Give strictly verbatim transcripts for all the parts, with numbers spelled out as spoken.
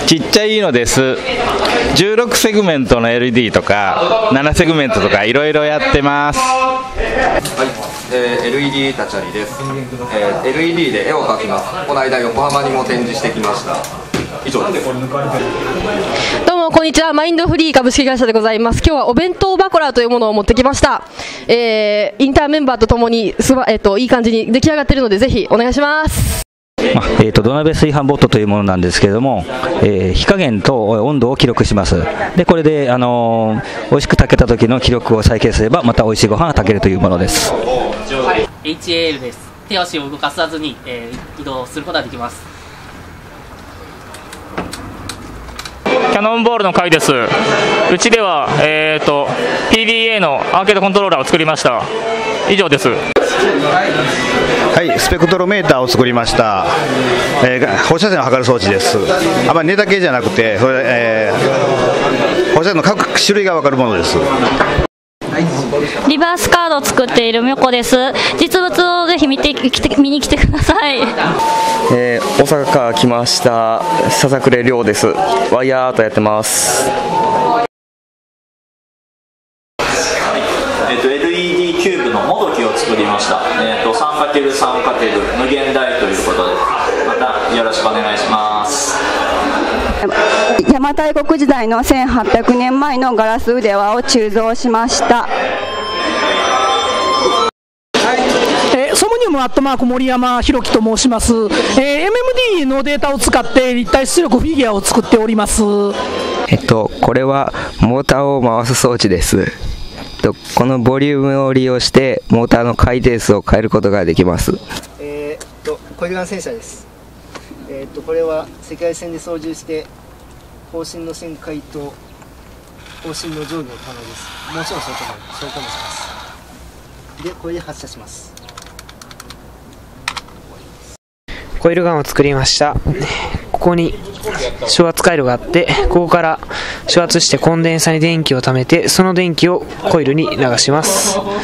ちっちゃいのです。じゅうろくセグメントの エルイーディー とかななセグメントとかいろいろやってます。 はい、えー、エルイーディー たちゃりです、えー、エルイーディー で絵を描きます。この間横浜にも展示してきました。以上です。 どうもこんにちは、マインドフリー株式会社でございます。今日はお弁当バコラというものを持ってきました。えー、インターンメンバーとともにすば、えー、といい感じに出来上がっているのでぜひお願いします。 まあえー、と土鍋炊飯ボットというものなんですけれども、えー、火加減と温度を記録します。でこれで、あのー、美味しく炊けた時の記録を再現すればまた美味しいご飯が炊けるというものです。 エイチエーエル です。手足を動かさずに、えー、移動することができます。 キャノンボールの回です。うちでは、えー、と ピーディーエー のアーケードコントローラーを作りました。以上です。 はい、スペクトロメーターを作りました。えー、放射線を測る装置です。あんまりネタ系じゃなくて、それ、えー、放射線の各種類が分かるものです。 リバースカードを作っているみょこです。実物をぜひ見てきて見に来てください。 えー、大阪から来ました笹暮亮です。ワイヤーアートやってます。 えっと エルイーディー キューブのもどきを作りました。えっと さんかけるさんかける 無限大ということで、またよろしくお願いします。 邪馬台国時代のせんはっぴゃくねんまえのガラス腕輪を鋳造しました。 ソモニウムアットマーク森山弘樹と申します。えー、エムエムディー のデータを使って立体出力フィギュアを作っております。 えっとこれはモーターを回す装置です。このボリュームを利用してモーターの回転数を変えることができます。 えー、っとコイルガン戦車です。えー、っとこれは赤外線で操縦して方針の旋回と方針の上下を可能です。もちろんそうかもそうかもします。でこれで発射します。 コイルガンを作りました。ここに昇圧回路があって、ここから昇圧してコンデンサに電気を貯めて、その電気をコイルに流します。 はい、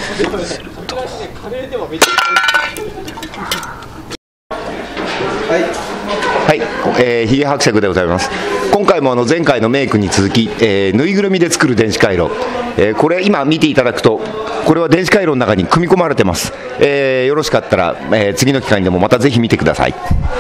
えー、ヒゲ伯爵でございます。今回もあの前回のメイクに続き、えー、ぬいぐるみで作る電子回路、えー、これ今見ていただくとこれは電子回路の中に組み込まれてます。えー、よろしかったら、えー、次の機会にでもまたぜひ見てください。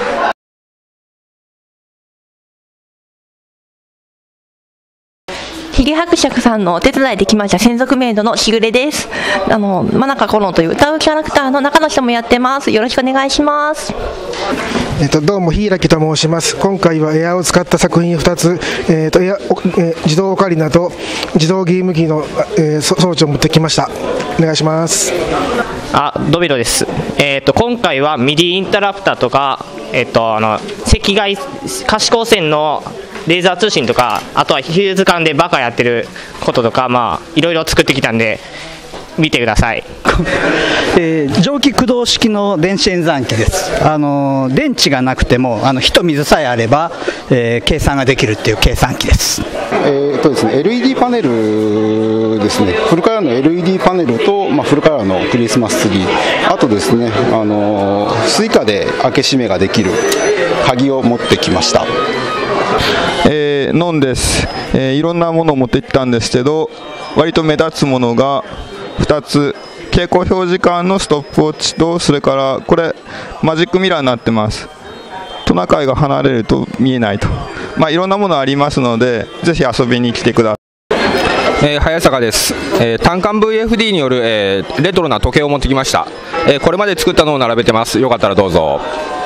ヒゲ伯爵さんのお手伝いできました専属メイドのしぐれです。あの真中コロンという歌うキャラクターの中の人もやってます。よろしくお願いします。 えっと、どうも柊と申します。今回はエアを使った作品ふたつ、えっとエアえー、自動オカリナと自動ゲーム機の、えー、装置を持ってきました。お願いします。 あ、ドビロです。えっと今回はミディインタラプターとか、えっとあの赤外可視光線のレーザー通信とか、あとはヒューズ間でバカやってることとか、まあいろいろ作ってきたんで見てください。 えー、蒸気駆動式の電子演算機です。あのー、電池がなくてもあの火と水さえあれば、えー、計算ができるっていう計算機です。 えーっとですね、エルイーディー パネルですね。フルカラーの エルイーディー パネルと、まあ、フルカラーのクリスマスツリー、あとですね、あのー、スイカで開け閉めができる鍵を持ってきました。 えー、ノンです、えー、いろんなものを持ってきたんですけど、割と目立つものがふたつ、蛍光表示間のストップウォッチと、それからこれマジックミラーになってます。トナカイが離れると見えないと、まあいろんなものありますのでぜひ遊びに来てください。 えー、早坂です、えー、単管 ブイエフディー による、えー、レトロな時計を持ってきました。えー、これまで作ったのを並べてます。よかったらどうぞ。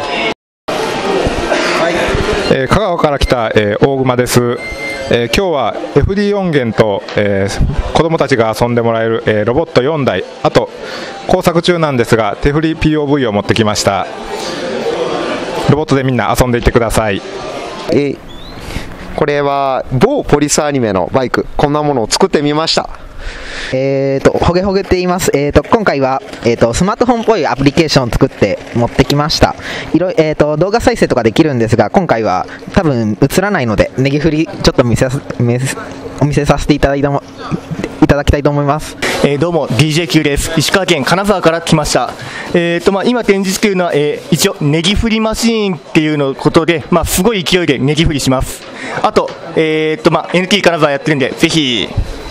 えー、香川から来た、えー、大熊です。えー、今日は エフディー 音源と、えー、子どもたちが遊んでもらえる、えー、ロボットよんだい、あと工作中なんですが手振り ピーオーブイ を持ってきました。ロボットでみんな遊んでいってください。 えー、これは某ポリスアニメのバイク、こんなものを作ってみました。 えーと、ほげほげって言います。えーと、今回は、えーと、スマートフォンっぽいアプリケーションを作って持ってきました。いろ、えーと、動画再生とかできるんですが、今回は多分映らないので、ネギ振りちょっと見せ、見せ、お見せさせていただいたも、いただきたいと思います。 えー、どうも ディージェー Q です。石川県金沢から来ました。えーとまあ、今展示しているのは、えー、一応ネギ振りマシーンっていうのことで、まあ、すごい勢いでネギ振りします。 あと、えーっとまあ、エヌティー 金沢やってるんで、ぜひ。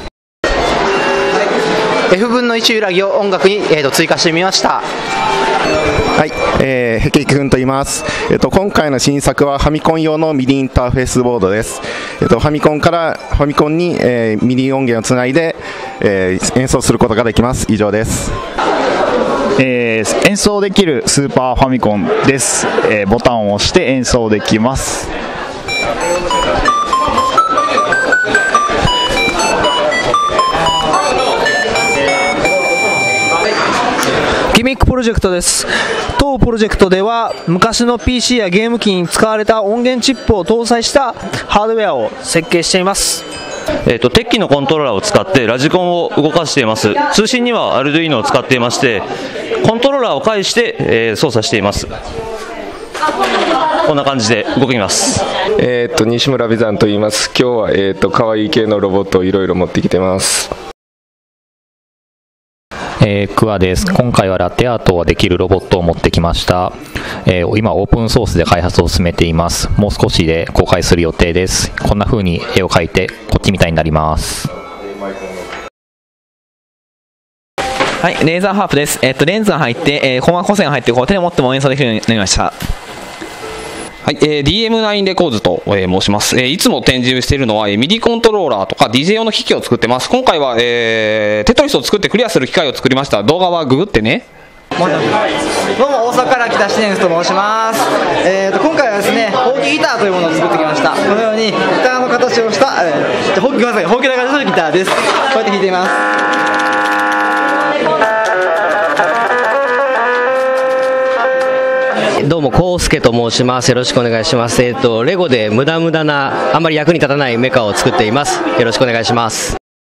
エフ 分のいち揺らぎを音楽に、えー、と追加してみました。 はい、えー、へけきくんと言います。えっと今回の新作はファミコン用のミディインターフェースボードです。えっとファミコンからファミコンに、えー、ミディ音源をつないで、えー、演奏することができます。以上です。 えー、演奏できるスーパーファミコンです。えー、ボタンを押して演奏できます。 ギミックプロジェクトです。当プロジェクトでは昔の ピーシー やゲーム機に使われた音源チップを搭載したハードウェアを設計しています。 えーと、テッキのコントローラーを使ってラジコンを動かしています。通信には アルドゥイーノ を使っていまして、コントローラーを介して、えー、操作しています。こんな感じで動きます。 えーと西村美山と言います。今日はえーと可愛い系のロボットをいろいろ持ってきてます。 えー、クワです。今回はラテアートができるロボットを持ってきました。えー、今オープンソースで開発を進めています。もう少しで公開する予定です。こんな風に絵を描いてこっちみたいになります。 はい、レーザーハープです。えっとレンズが入って、えー、細か線が入ってこう手で持っても演奏できるようになりました。 はい、えー、ディーエムナイン レコーズと、えー、申します、えー。いつも展示しているのは、えー、ミディコントローラーとか ディージェー 用の機器を作ってます。今回は、えー、テトリスを作ってクリアする機械を作りました。動画はググってね。 どうも大阪から来たシネンスと申します。えー、と今回はですね、ホーキギターというものを作ってきました。このようにギターの形をした、えー、ほごめんなさい、ほうきの形のギターです。こうやって弾いています。 どうもコウスケと申します。よろしくお願いします。えっとレゴで無駄無駄なあんまり役に立たないメカを作っています。よろしくお願いします。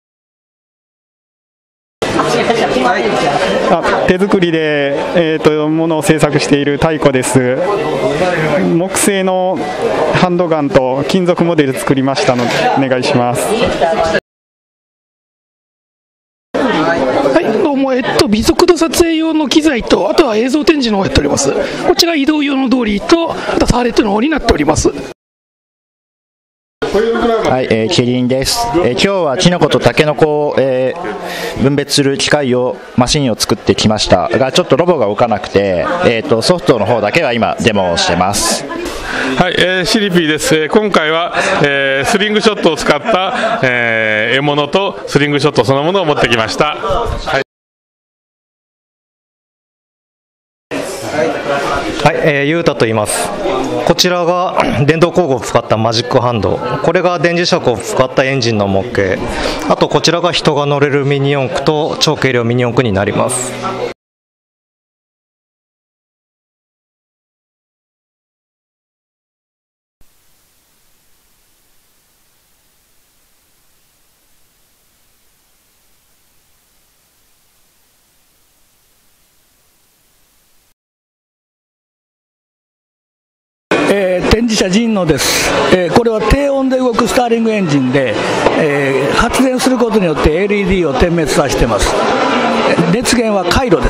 あ手作りで、えー、とものを制作している太鼓です。木製のハンドガンと金属モデル作りましたのでお願いします。 えっと、微速度撮影用の機材と、あとは映像展示の方をやっております。こちら移動用のドーリーと、あとターレットの方になっております。 はい、えー、キリンです。えー、今日はキノコとタケノコを、えー、分別する機械をマシンを作ってきましたが、ちょっとロボが動かなくて、えー、とソフトの方だけは今デモをしてます。 はい、えー、シリピーです。えー、今回は、えー、スリングショットを使った、えー、獲物とスリングショットそのものを持ってきました。はいはい、えー、ゆうたと言います。こちらが電動工具を使ったマジックハンド、これが電磁石を使ったエンジンの模型、あとこちらが人が乗れるミニ四駆と超軽量ミニ四駆になります。 えー、展示車ジンノです、えー、これは低温で動くスターリングエンジンで、えー、発電することによって エルイーディー を点滅させています。熱源は回路です。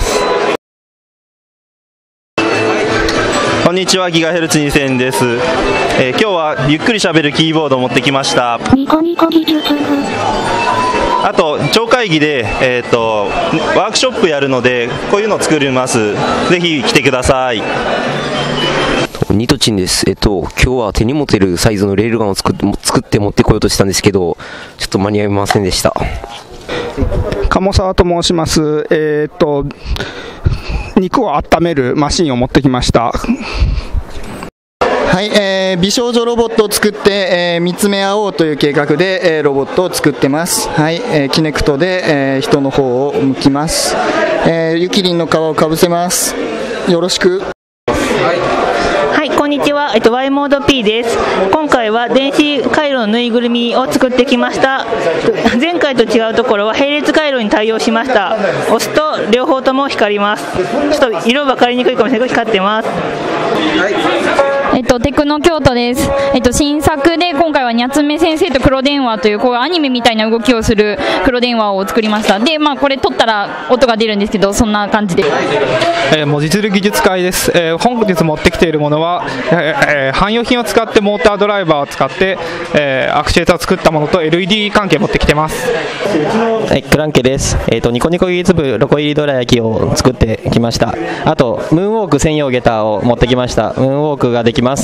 こんにちは、ギガヘルツにせんです、えー、今日はゆっくりしゃべるキーボードを持ってきました。ニコニコ技術部、あと超会議で、えー、とワークショップやるのでこういうのを作ります。ぜひ来てください。 ニトチンです。えっと今日は手に持てるサイズのレールガンを作って作って持ってこようとしたんですけど、ちょっと間に合いませんでした。 鴨沢と申します。えー、っと肉を温めるマシンを持ってきました。 はい、えー、美少女ロボットを作って、えー、見つめ合おうという計画で、えー、ロボットを作ってます。はい、えー、キネクトで、えー、人の方を向きます。えー、ゆきりんの皮をかぶせます。よろしく。 はい、こんにちは、えっと、Y モード P です。今回は電子回路のぬいぐるみを作ってきました。前回と違うところは並列回路に対応しました。押すと両方とも光ります。ちょっと色分かりにくいかもしれないけど光ってます。 えっと、テクノ京都です。えっと、新作で今回はニャツメ先生と黒電話というこういうアニメみたいな動きをする黒電話を作りました。で、まあ、これ撮ったら音が出るんですけど、そんな感じで、 えー、文字釣り技術会です。えー、本日持ってきているものは、えー、汎用品を使ってモータードライバーを使って、えー、アクチュエーターを作ったものと エルイーディー 関係持ってきてます。 はい、クランケです。えっ、ー、とニコニコ技術部ロコ入りドラ焼きを作ってきました。あとムーンウォーク専用ゲターを持ってきました。ムーンウォークができます。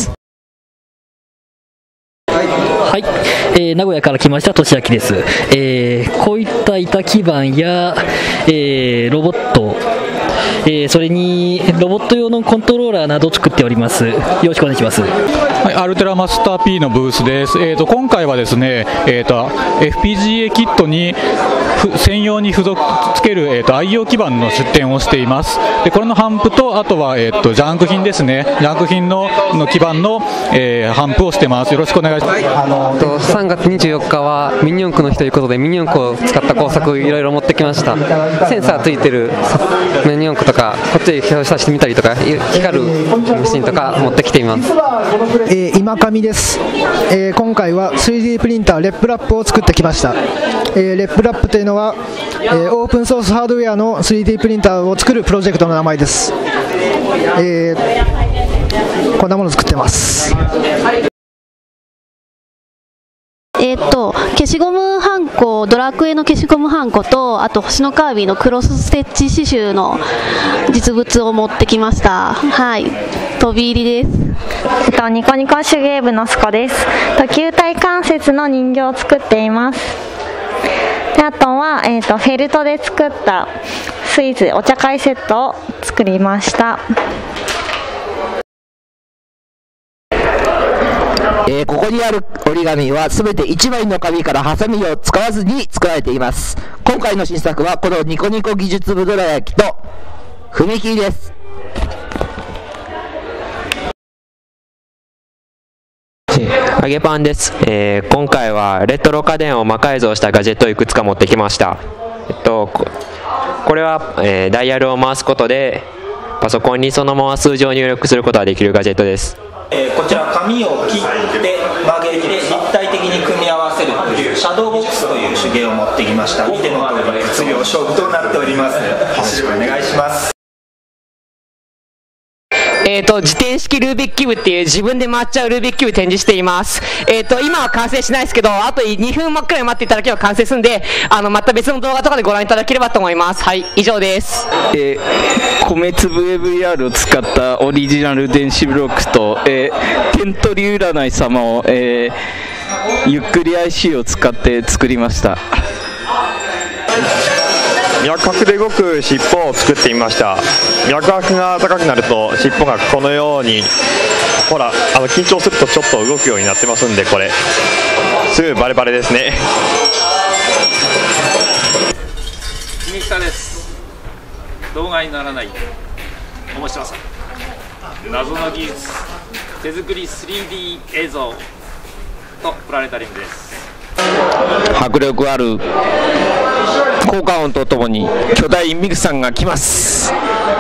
はい、えー、名古屋から来ましたとしあきです。えー、こういった板基板や、えー、ロボット、えー、それにロボット用のコントローラーなどを作っております。よろしくお願いします。 はい、アルテラマスター P のブースです。えー、と今回はですね、えー、と エフピージーエー キットに専用に付属つける、えー、と愛用基板の出展をしています。でこれのハンプと、あとは、えー、とジャンク品ですね、ジャンク品 の, の基板の、えー、ハンプをしてます。よろしくお願いします。 あのとさんがつにじゅうよっかはミニ四駆の日ということで、ミニ四駆を使った工作いろいろ持ってきました。センサーついてるミニ四駆とか、こっちで表示させてみたりとか、光るマシンとか持ってきています。 えー、今上です。えー、今回は スリーディー プリンターレップラップを作ってきました。えー、レップラップというのは、えー、オープンソースハードウェアの スリーディー プリンターを作るプロジェクトの名前です。えー、こんなものを作ってます。 えー、っと消しゴムはんこ、ドラクエの消しゴムはんこと、あと星のカービィのクロスステッチ刺繍の実物を持ってきました。はい、飛び入りです。 えっと、ニコニコ手芸部のすこです。と球体関節の人形を作っています。であとは、えー、とフェルトで作ったスイーツお茶会セットを作りました。 えー、ここにある折り紙はすべていちまいの紙からハサミを使わずに作られています。今回の新作はこのニコニコ技術部ドラ焼きと踏切です。 揚げパンです。えー、今回はレトロ家電を魔改造したガジェットをいくつか持ってきました。えっと、こ, これは、えー、ダイヤルを回すことでパソコンにそのまま数字を入力することができるガジェットです。 えー、こちら紙を切って曲げて立体的に組み合わせるというシャドーボックスという手芸を持ってきました。見ての通り物量勝負となっております。よろしくお願いします。 えーと、自転式ルービックキューブっていう自分で回っちゃうルービックキューブ展示しています。えーと、今は完成しないですけど、あとにふんくらい待っていただければ完成するんで、あの、また別の動画とかでご覧いただければと思います。はい、以上です。 えー、米粒 エーブイアール を使ったオリジナル電子ブロックと、えー、点取り占い様を、えー、ゆっくり アイシー を使って作りました。 脈拍で動く尻尾を作ってみました。脈拍が高くなると尻尾がこのように、ほら、あの緊張するとちょっと動くようになってますんで、これすぐバレバレですね。 君北です。動画にならない面白さ、謎の技術、手作り スリーディー 映像とプラネタリウムです。 迫力ある効果音とともに巨大ミルさんが来ます。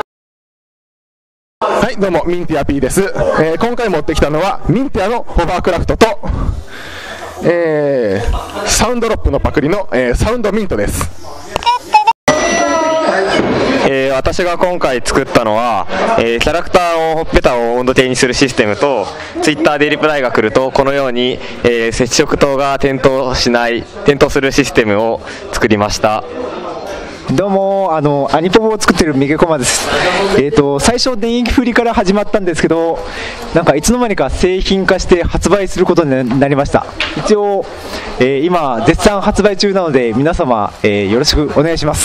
はい、どうもミンティア P です。えー、今回持ってきたのはミンティアのホバークラフトと、えー、サウンドロップのパクリの、えー、サウンドミントです。 えー、私が今回作ったのは、えー、キャラクターのほっぺたを温度計にするシステムと、ツイッターでリプライが来るとこのように、えー、接触灯が点灯しない点灯するシステムを作りました。 どうも、あのアニポボを作ってるミゲコマです。えーと最初電撃振りから始まったんですけど、なんかいつの間にか製品化して発売することになりました。一応、えー、今絶賛発売中なので皆様、えー、よろしくお願いします。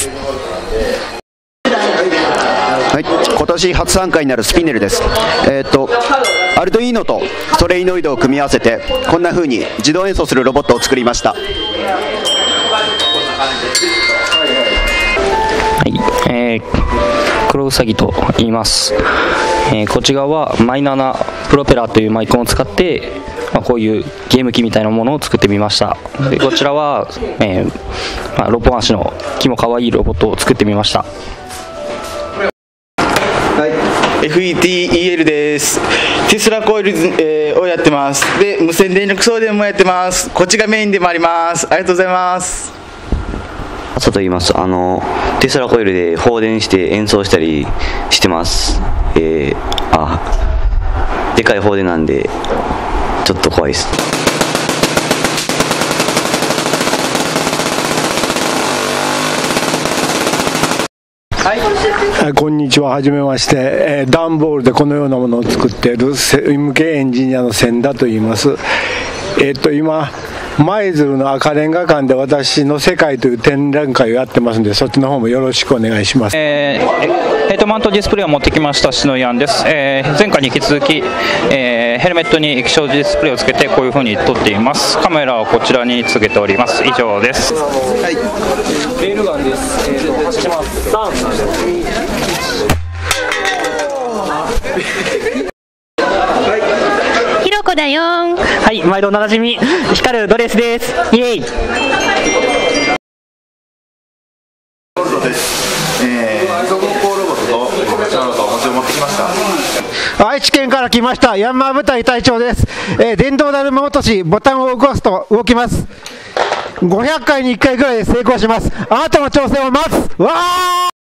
はい、今年初参加になるスピネルです。えー、っとアルドイーノとソレイノイドを組み合わせてこんな風に自動演奏するロボットを作りました。はい、 えー、黒ウサギと言います。えー、こっち側はマイナーなプロペラというマイコンを使って、まあ、こういうゲーム機みたいなものを作ってみました。でこちらは、えーまあ、ろっぽん足の木も可愛いロボットを作ってみました。 はい、 エフイーティーイーエル です。テスラコイル、えー、をやってます。で、無線電力送電もやってます。こっちがメインでもあります。ありがとうございます。 朝と言います。あのテスラコイルで放電して演奏したりしてます。えー、あ、でかい放電なんでちょっと怖いです。 はい、こんにちは。はじめまして、えー、段ボールでこのようなものを作っている向けエンジニアの千田と言います。えー、っと今舞鶴の赤レンガ館で私の世界という展覧会をやってますので、そっちの方もよろしくお願いします。 えー、ヘッドマウントディスプレイを持ってきました篠井杏です。えー、前回に引き続き、えー、ヘルメットに液晶ディスプレイをつけてこういう風に撮っています。カメラをこちらにつけております。以上です。はい、レールガンです。えー、走します。さん、に、いち。 ひろこだよーん。 はい、毎度おなじみ光るドレスです。イエイ。 愛知県から来ましたヤンマー部隊隊長です。えー、電動だるま落としボタンを動かすと動きます。ごひゃっかいにいっかいぐらいで成功します。あなたの挑戦を待つ。わー。